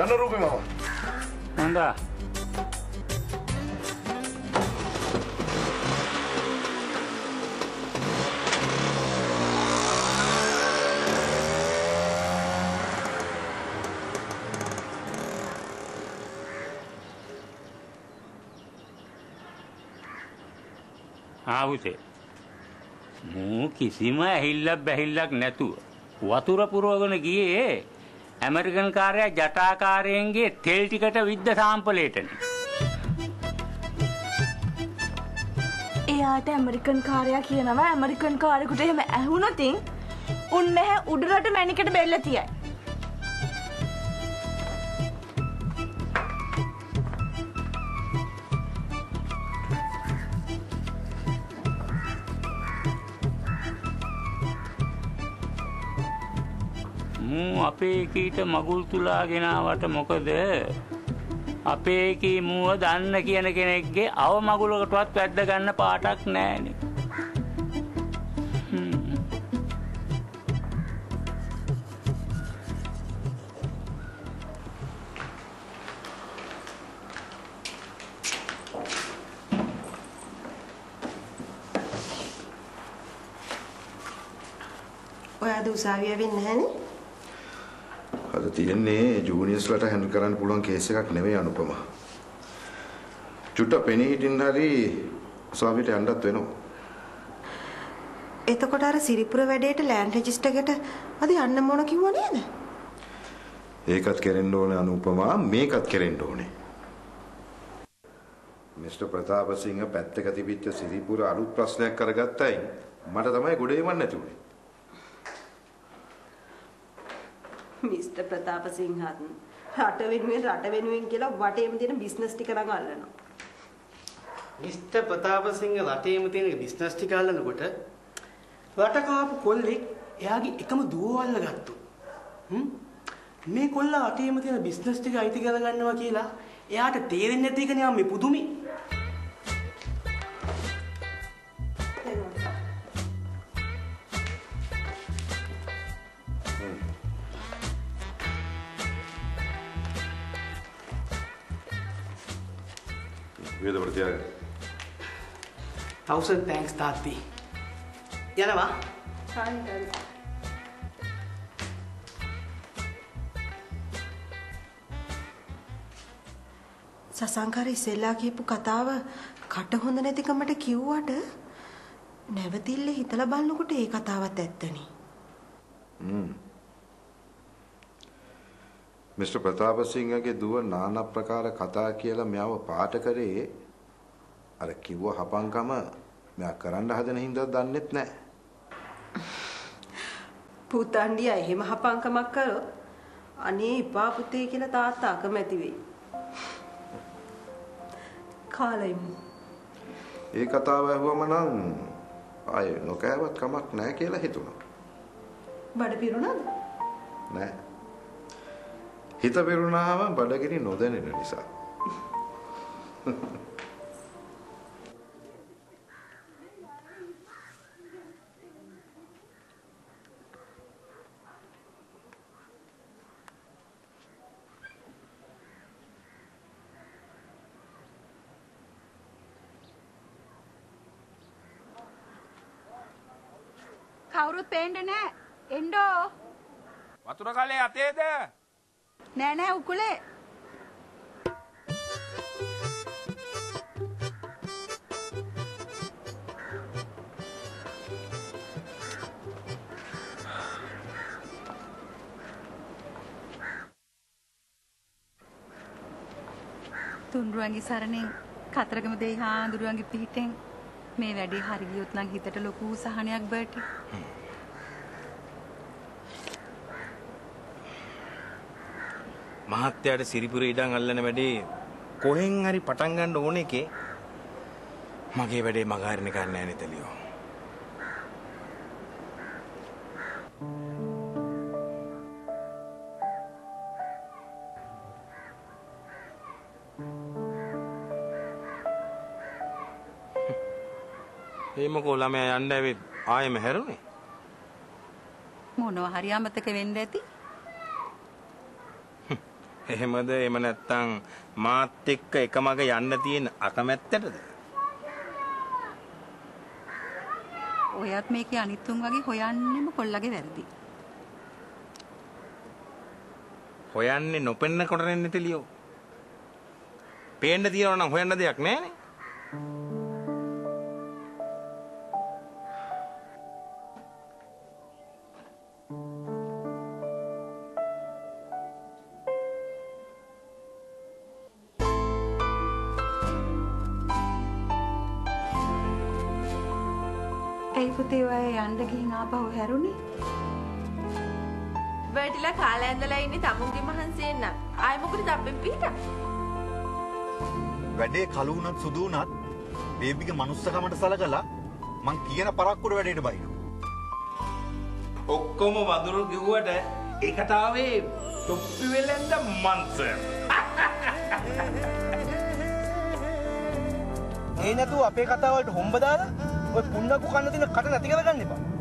යන්න රූපේ මාමා. හොඳා. ආවුසේ මූ කිසිම ඇහිල්ලක් බැහිල්ලක් නැතුව වතුර පුරවගෙන ගියේ ඇමරිකන් කාර්යය ජටාකාරයෙන්ගේ තෙල් ටිකට විද්ද සාම්පලේටනේ. එයාට ඇමරිකන් කාර්යය කියනවා ඇමරිකන් කාරයෙකුට එහෙම ඇහුනොතින් උන් නැහැ උඩරට මැණිකට බෙල්ල තියයි. අපේ කීට මගුල් තුලාගෙන ආවට මොකද අපේ කී මුව දන්න කියන කෙනෙක්ගේ අව මගුලකටවත් වැද්ද ගන්න පාටක් නැහැනේ. ඔයාද උසාවිය වෙන්නේ නැහනේ? අද තියෙන්නේ ජූනියර්ස්ලට හැන්ඩල් කරන්න පුළුවන් කේස් එකක් නෙවෙයි අනුපමා. චුට්ට පෙනී හිටින්න හරි උසාවියට යන්නත් වෙනවා. එතකොට අර සිරිපුර වැඩේට ලෑන්ඩ් රෙජිස්ටර් එකට අද යන්න මොන කිව්වා නේද? ඒකත් කෙරෙන්න ඕනේ අනුපමා, මේකත් කෙරෙන්න ඕනේ. මිස්ටර් ප්‍රතාපසිංහ පැත්තක තිබිච්ච සිරිපුර අලුත් ප්‍රශ්නයක් කරගත්තයි මට තමයි ගොඩේවන්න නැති උනේ. මිස්ටර් ප්‍රතාපසිංහත් රට වෙනුවෙන් කියලා වටේම තියෙන බිස්නස් ටික නම් අල්ලනවා. මිස්ටර් ප්‍රතාපසිංහ රටේම තියෙන බිස්නස් ටික අල්ලනකොට රට කාපු කොල්ලෙක් එයාගේ එකම දුව අල්ලගත්තු. මේ කොල්ලා රටේම තියෙන බිස්නස් ටික අයිති කරගන්නවා කියලා එයාට තේරෙන්නේ නැති එකනේ මේ පුදුමේ. වේද ප්‍රතිආග 1000 thanks තාත්ති. යනවා. හරි. සසංකාර ඉස්සෙල්ලා කියපු කතාව කට හොඳ නැතිකමට කිව්වට නැවතිල්ල හිතලා බලනකොට ඒ කතාවත් ඇත්තනේ. මිස්ටර් ප්‍රතාපසිංහගේ දුව নানা ප්‍රකාර කතා කියලා මෙයාව පාට කරේ අර කිව්ව හපංකම මෙයා කරන්න හදන හින්දා දන්නෙත් නැහැ. පුතණ්ඩිය එහෙම හපංකමක් කරොත් අනේ එපා පුතේ කියලා තාත්තා අකමැති වෙයි. කාලෙමු. ඒ කතාව ඇහුවම නම් ආයේ නොකෑවත් කමක් නැහැ කියලා හිතුණා. බඩ පිරුණාද? නැහැ. හිත පිරුණාම බඩගිනි නොදැනෙන නිසා. කවුරුත් පේන්නේ නැහැ. එන්නෝ. වතුර කලේ අතේද? නෑ නෑ උකුලේ. තුන්රුවන්ගේ සරණෙන් කතරගම දෙයි හාඳුරුවන්ගේ පිහිටෙන් මේ වැඩේ හරි ගියොත් නම් හිතට ලොකු සහනයක් බර්ටි. මහත්තයාට සිරිපුර ඉඩම් අල්ලන වැඩේ කොහෙන් හරි පටන් ගන්න ඕන එකේ මගේ වැඩේ මගහරින්න ගන්න නැහැ නෙතලියෝ. ඒ මොකෝ ළමයා යන්න ඇවිත් ආයෙම හැරුණේ මොනවා හරි අමතක වෙන්න ඇති. එහෙමද? එහෙම නැත්තම් මාත් එක්ක එකමග යන්න තියෙන අකමැත්තටද? ඔයත් මේකේ අනිත් උන් වගේ හොයන්නෙම කොල්ලගේ වැරදි. හොයන්නේ නොපෙන්න කොටන්නේ නැතිලියෝ. පේන්න තියනවා නම් හොයන්න දෙයක් නැහැනේ. ඇයි පුතේ ඔය යන්න ගිහින් ආපහු හැරුණේ? වැටිලා කාලා ඇඳලා ඉන්නේ තමුන්ගේ මහන්සියෙන් නම් ආයෙ මොකටද අපෙන් පිට? වැඩේ කළු වුණත් සුදු වුණත් බේබිගේ මනුස්සකමට සලකලා මං කියන පරක්කුඩ වැඩේට බයිනවා. ඔක්කොම වඳුරු කිව්වට ඒකට ආවේ තොප්පි වෙලෙන්ද මන්සර්. ඒ නැතුව අපේ කතාව වලට හොම්බ දාලා ඔය පුන්නකු කන්න දින කට නැති කරගන්න එපා.